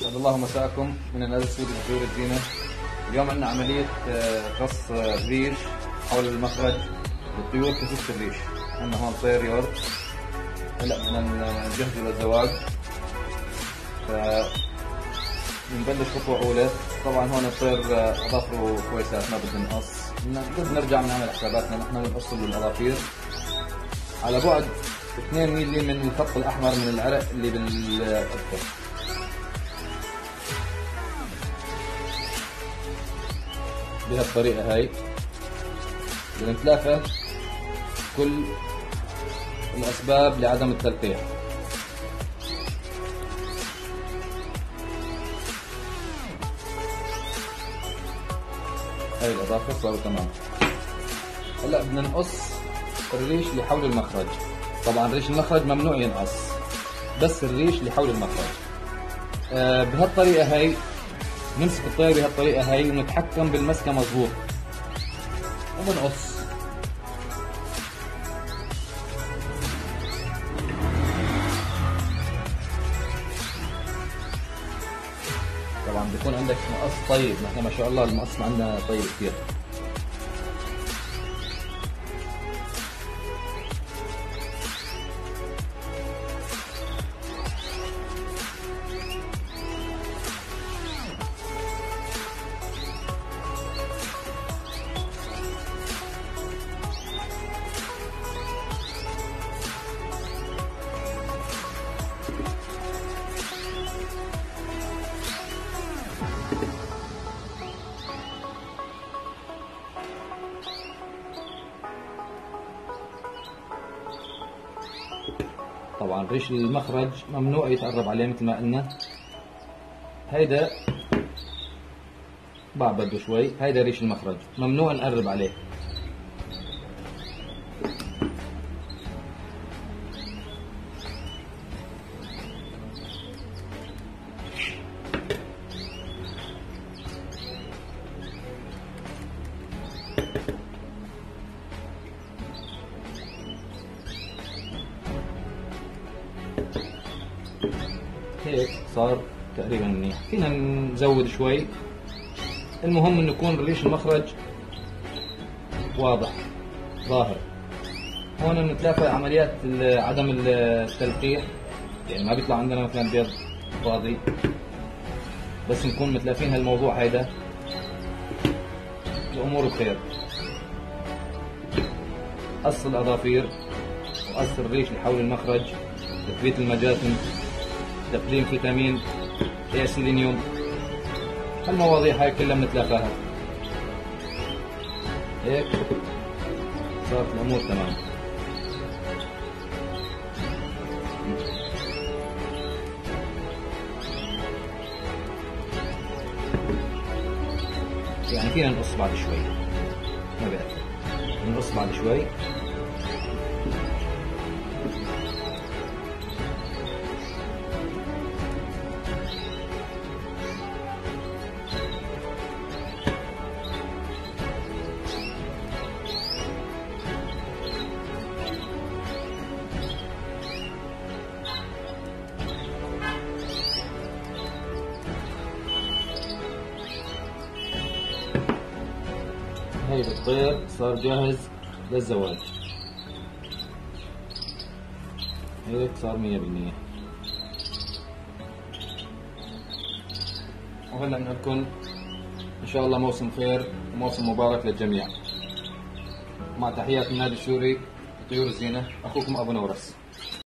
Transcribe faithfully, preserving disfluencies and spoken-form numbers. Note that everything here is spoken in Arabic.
أسعد الله مساءكم من النادي السعودي لطيور الزينة. اليوم عندنا عملية قص ريش حول المخرج للطيور كسوس الريش. عندنا هون طير يورك، هلا بدنا نجهزه للزواج، فبنبلش خطوة أولى. طبعا هون الطير أظافره كويسات، ما بدنا نقص، بدنا نرجع بنعمل حساباتنا نحن بنقص الأظافير على بعد اثنين ميلي من الخط الأحمر من العرق اللي بالأظفر. بهالطريقة هاي بنتلافى كل الأسباب لعدم التلقيح. هاي الإضافة صاروا تمام. هلا بدنا نقص الريش اللي حول المخرج. طبعا ريش المخرج ممنوع ينقص، بس الريش اللي حول المخرج. آه بهالطريقة هاي نمسك الطير بهالطريقة هاي ونتحكم بالمسكة مظبوط وبنقص. طبعا بيكون عندك مقص طيب، نحن ما شاء الله المقص عندنا طيب كثير. طبعا ريش المخرج ممنوع يتقرب عليه مثل ما قلنا. هيدا بعبده شوي، هيدا ريش المخرج ممنوع نقرب عليه. هيك صار تقريبا منيح، فينا نزود شوي. المهم انه يكون ريش المخرج واضح ظاهر. هون بنتلافى عمليات عدم التلقيح، يعني ما بيطلع عندنا مثلا بيض فاضي، بس نكون متلافين هالموضوع هيدا. الامور بخير. قص الاظافير وقص الريش اللي حول المخرج، تثبيت المجاسم، تقديم فيتامين يا سيلينيوم، هالمواضيع هاي كلها بنتلافاها. هيك صارت الامور تمام. يعني فينا نقص بعد شوي، ما بأثر، نقص بعد شوي. هيدا الطير صار جاهز للزواج. هيك صار مية بالمية. وهلا بنقول لكم ان شاء الله موسم خير وموسم مبارك للجميع. مع تحيات النادي السوري لطيور الزينة، اخوكم ابو نورس.